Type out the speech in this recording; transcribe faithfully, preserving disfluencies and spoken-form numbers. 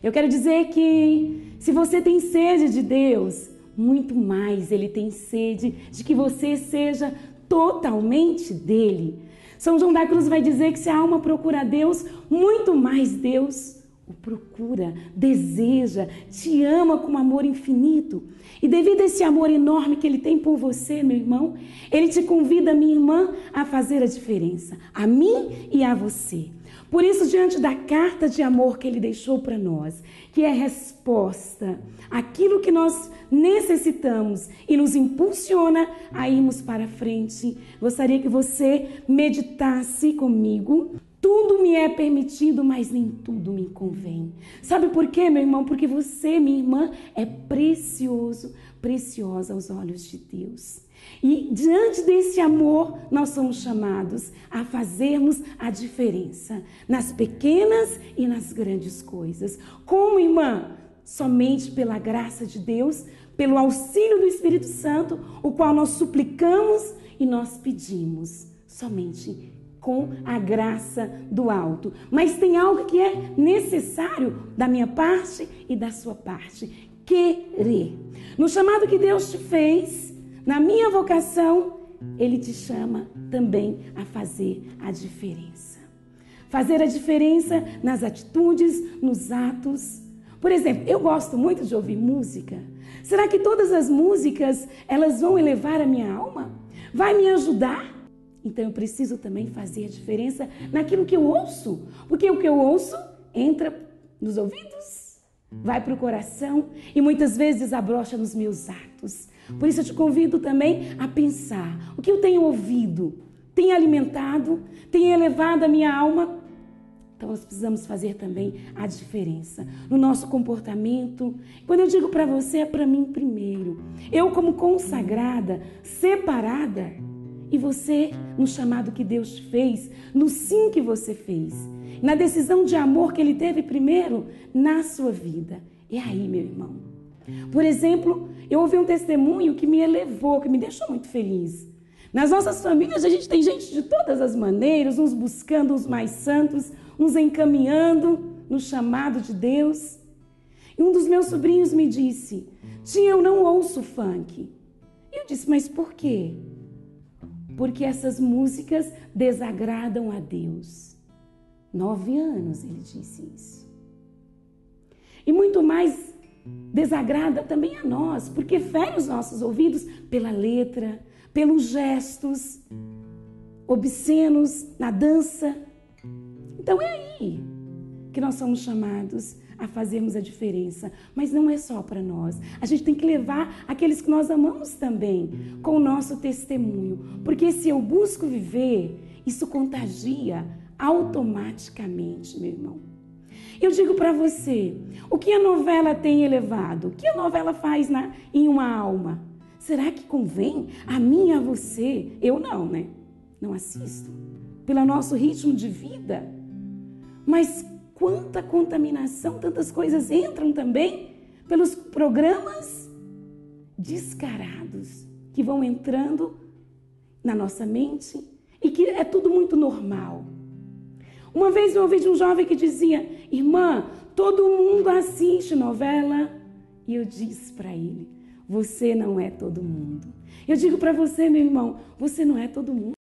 Eu quero dizer que se você tem sede de Deus, muito mais Ele tem sede de que você seja totalmente dele. São João da Cruz vai dizer que se a alma procura a Deus, muito mais Deus o procura, deseja, te ama com amor infinito. E devido a esse amor enorme que Ele tem por você, meu irmão, Ele te convida, minha irmã, a fazer a diferença, a mim e a você. Por isso, diante da carta de amor que Ele deixou para nós, que é resposta àquilo que nós necessitamos e nos impulsiona a irmos para frente, gostaria que você meditasse comigo. Tudo me é permitido, mas nem tudo me convém. Sabe por quê, meu irmão? Porque você, minha irmã, é precioso, preciosa aos olhos de Deus. E diante desse amor, nós somos chamados a fazermos a diferença nas pequenas e nas grandes coisas. Como, irmã? Somente pela graça de Deus, pelo auxílio do Espírito Santo, o qual nós suplicamos e nós pedimos. Somente com a graça do alto. Mas tem algo que é necessário da minha parte e da sua parte. Querer. No chamado que Deus te fez, na minha vocação, Ele te chama também a fazer a diferença. Fazer a diferença nas atitudes, nos atos. Por exemplo, eu gosto muito de ouvir música. Será que todas as músicas, elas vão elevar a minha alma? Vai me ajudar? Então eu preciso também fazer a diferença naquilo que eu ouço. Porque o que eu ouço entra nos ouvidos, vai para o coração e muitas vezes desabrocha nos meus atos. Por isso eu te convido também a pensar. O que eu tenho ouvido tem alimentado, tem elevado a minha alma? Então nós precisamos fazer também a diferença no nosso comportamento. Quando eu digo para você, é para mim primeiro. Eu como consagrada, separada, e você no chamado que Deus fez, no sim que você fez, na decisão de amor que Ele teve primeiro na sua vida. E aí, meu irmão? Por exemplo, eu ouvi um testemunho que me elevou, que me deixou muito feliz. Nas nossas famílias a gente tem gente de todas as maneiras, uns buscando os mais santos, uns encaminhando no chamado de Deus. E um dos meus sobrinhos me disse: tia, eu não ouço funk. E eu disse: mas por quê? Porque essas músicas desagradam a Deus. Nove anos ele disse isso. E muito mais desagrada também a nós, porque fere os nossos ouvidos pela letra, pelos gestos obscenos na dança. Então é aí que nós somos chamados a fazermos a diferença. Mas não é só para nós. A gente tem que levar aqueles que nós amamos também com o nosso testemunho. Porque se eu busco viver, isso contagia automaticamente, meu irmão. Eu digo para você, o que a novela tem elevado? O que a novela faz na, em uma alma? Será que convém a mim e a você? Eu não, né? Não assisto. Pelo nosso ritmo de vida. Mas quanta contaminação, tantas coisas entram também pelos programas descarados que vão entrando na nossa mente e que é tudo muito normal. Uma vez eu ouvi de um jovem que dizia: irmã, todo mundo assiste novela. E eu disse para ele: você não é todo mundo. Eu digo para você, meu irmão, você não é todo mundo.